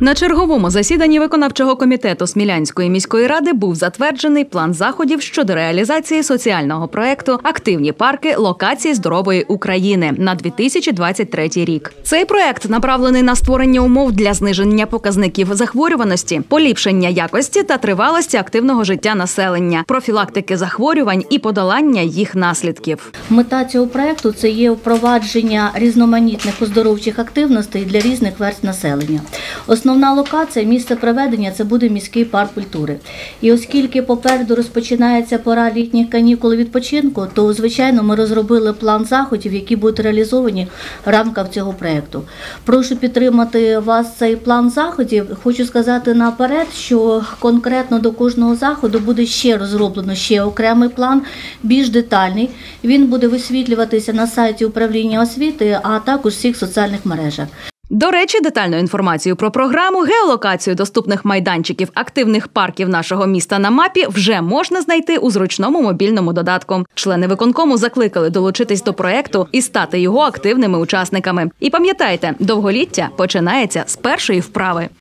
На черговому засіданні виконавчого комітету Смілянської міської ради був затверджений план заходів щодо реалізації соціального проєкту «Активні парки. Локації здорової України» на 2023 рік. Цей проєкт направлений на створення умов для зниження показників захворюваності, поліпшення якості та тривалості активного життя населення, профілактики захворювань і подолання їх наслідків. Мета цього проєкту – це є впровадження різноманітних оздоровчих активностей для різних верств населення. Основна локація, місце проведення – це буде міський парк культури. І оскільки попереду розпочинається пора літніх канікул відпочинку, то, звичайно, ми розробили план заходів, які будуть реалізовані в рамках цього проєкту. Прошу підтримати вас цей план заходів. Хочу сказати наперед, що конкретно до кожного заходу буде ще розроблено окремий план, більш детальний. Він буде висвітлюватися на сайті управління освіти, а також в всіх соціальних мережах. До речі, детальну інформацію про програму, геолокацію доступних майданчиків активних парків нашого міста на мапі вже можна знайти у зручному мобільному додатку. Члени виконкому закликали долучитись до проєкту і стати його активними учасниками. І пам'ятайте, довголіття починається з першої вправи.